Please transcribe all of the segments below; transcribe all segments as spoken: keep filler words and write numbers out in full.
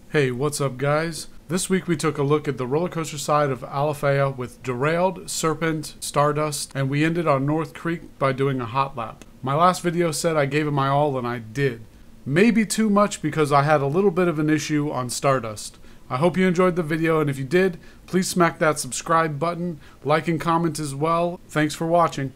Hey, what's up guys? This week we took a look at the roller coaster side of Alafaya with Derailed, Serpent, Stardust, and we ended on North Creek by doing a hot lap. My last video said I gave it my all and I did. Maybe too much because I had a little bit of an issue on Stardust. I hope you enjoyed the video, and if you did, please smack that subscribe button, like and comment as well. Thanks for watching.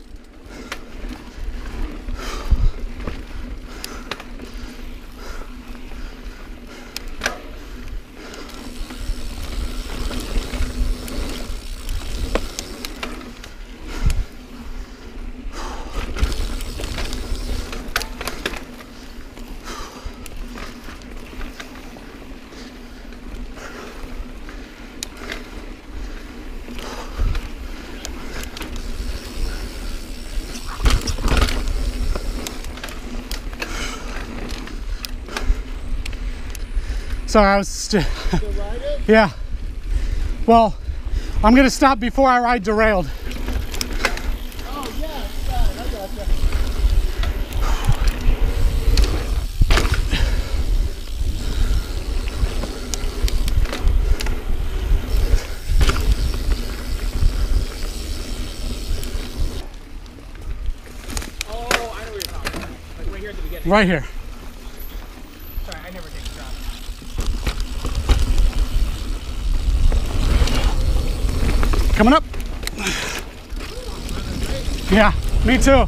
Sorry, I was st yeah. Well, I'm gonna stop before I ride Derailed. Oh yeah, it's fine. I gotcha. Oh, I know what you're talking about. Like right here at the beginning. Right here. Sorry, I never take a drop. Coming up. Yeah, me too.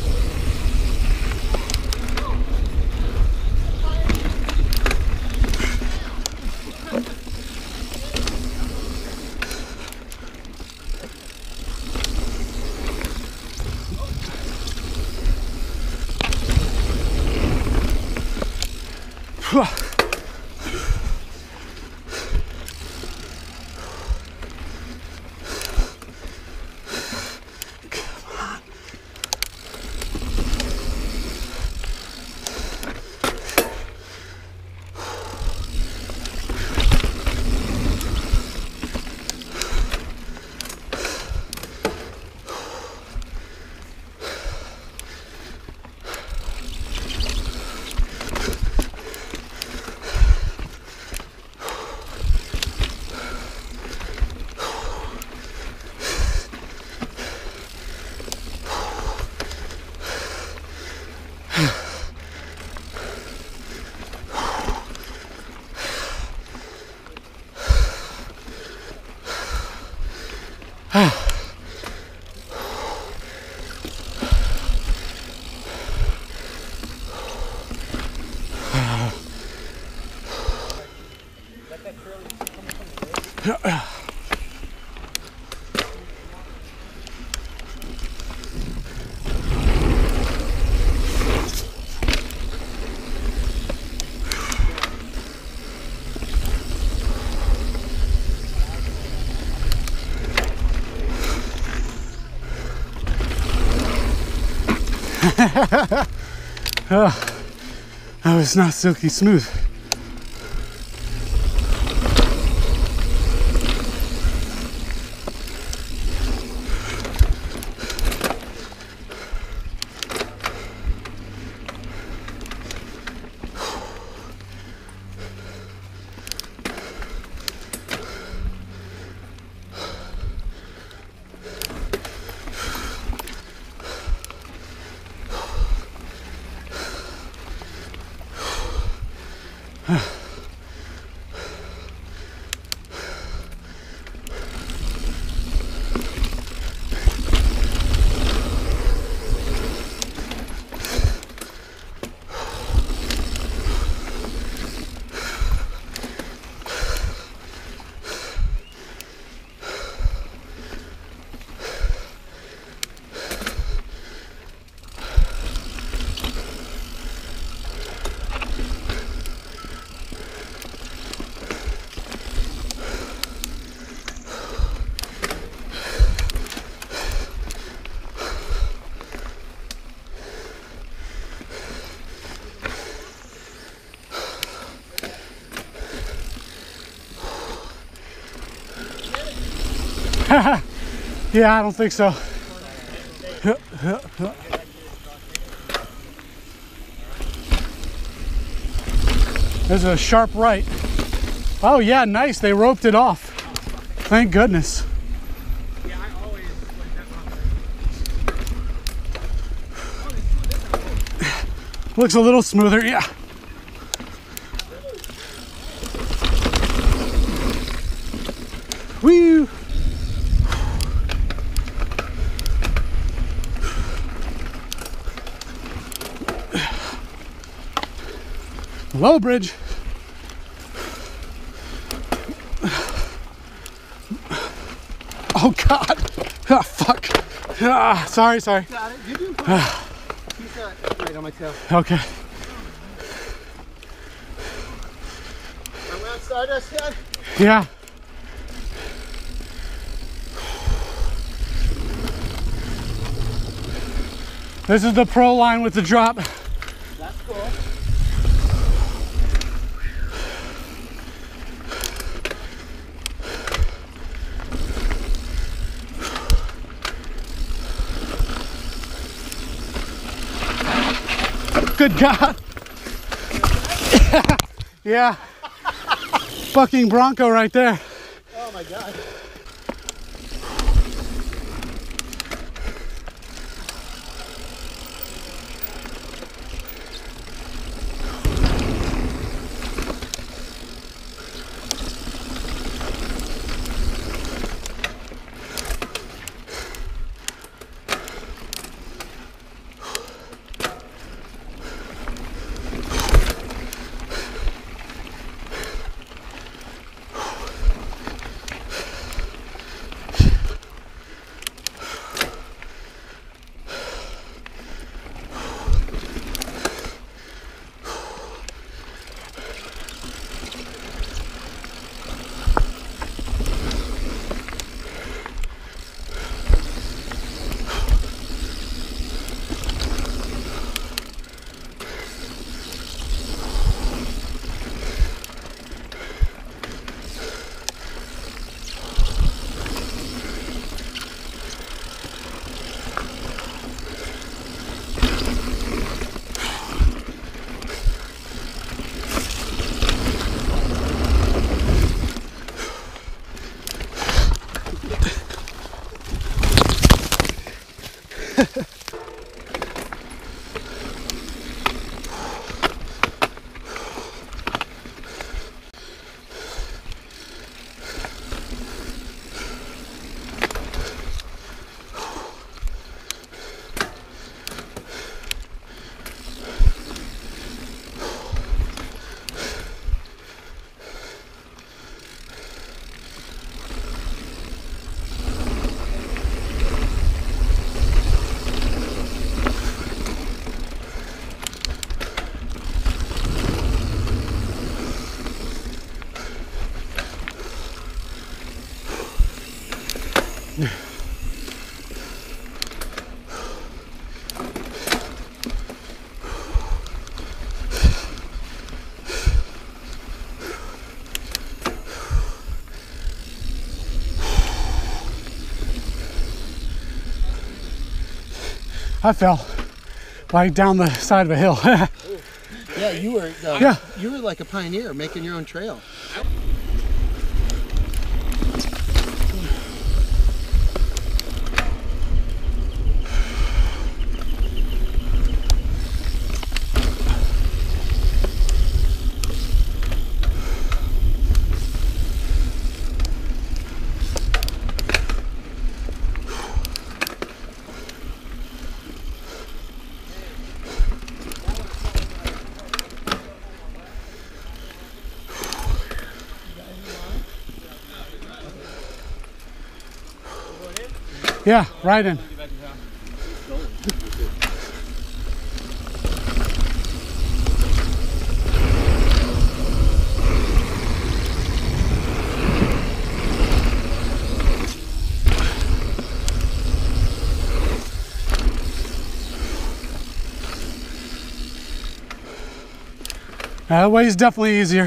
Oh, that was not silky smooth. Yeah, I don't think so. There's a sharp right. Oh yeah, nice. They roped it off. Thank goodness. Yeah, I always like that. Looks a little smoother, yeah. Woo! Low bridge. Oh God! Ah, fuck! Ah, sorry, sorry. Got it. You're doing fine. He's got it right on my tail. Okay. I'm outside us yet. Yeah. This is the pro line with the drop. That's cool. Good God. Yeah. Fucking Bronco right there. Oh my God. I fell like down the side of a hill. Yeah, you were. Uh, Yeah. You were like a pioneer, making your own trail. Yeah, right in. That way is definitely easier.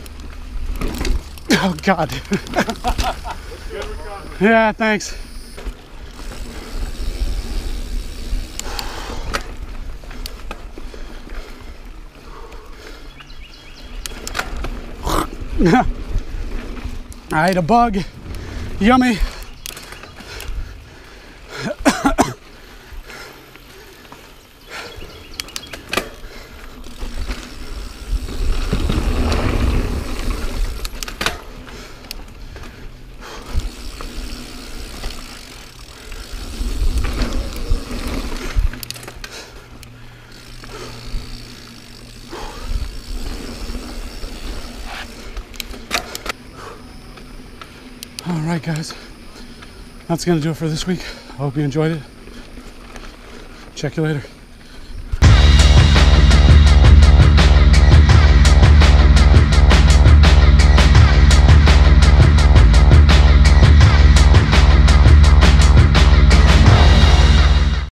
Oh God. Yeah, thanks. I ate a bug. Yummy. All right, guys, that's gonna do it for this week. I hope you enjoyed it. Check you later.